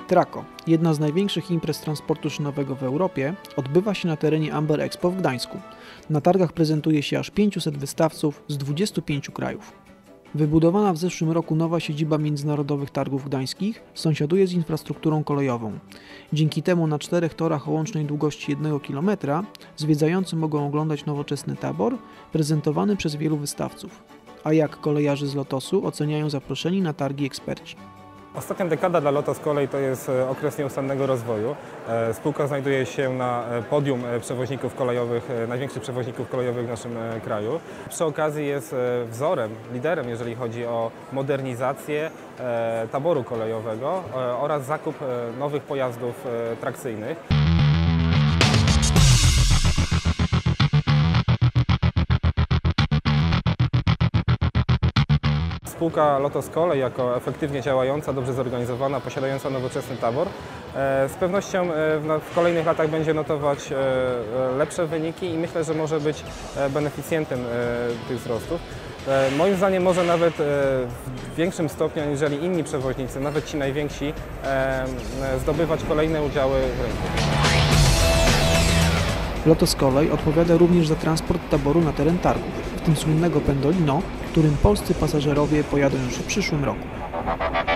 Trako, jedna z największych imprez transportu szynowego w Europie, odbywa się na terenie Amber Expo w Gdańsku. Na targach prezentuje się aż 500 wystawców z 25 krajów. Wybudowana w zeszłym roku nowa siedziba Międzynarodowych Targów Gdańskich sąsiaduje z infrastrukturą kolejową. Dzięki temu na 4 torach o łącznej długości 1 km zwiedzający mogą oglądać nowoczesny tabor prezentowany przez wielu wystawców. A jak kolejarzy z Lotosu oceniają zaproszeni na targi eksperci? Ostatnia dekada dla Lotos Kolej to jest okres nieustannego rozwoju. Spółka znajduje się na podium przewoźników kolejowych, największych przewoźników kolejowych w naszym kraju. Przy okazji jest wzorem, liderem, jeżeli chodzi o modernizację taboru kolejowego oraz zakup nowych pojazdów trakcyjnych. Spółka Lotos Kolej jako efektywnie działająca, dobrze zorganizowana, posiadająca nowoczesny tabor z pewnością w kolejnych latach będzie notować lepsze wyniki i myślę, że może być beneficjentem tych wzrostów. Moim zdaniem może nawet w większym stopniu aniżeli inni przewoźnicy, nawet ci najwięksi, zdobywać kolejne udziały w rynku. Lotos Kolej odpowiada również za transport taboru na teren targów, w tym słynnego Pendolino, którym polscy pasażerowie pojadą już w przyszłym roku.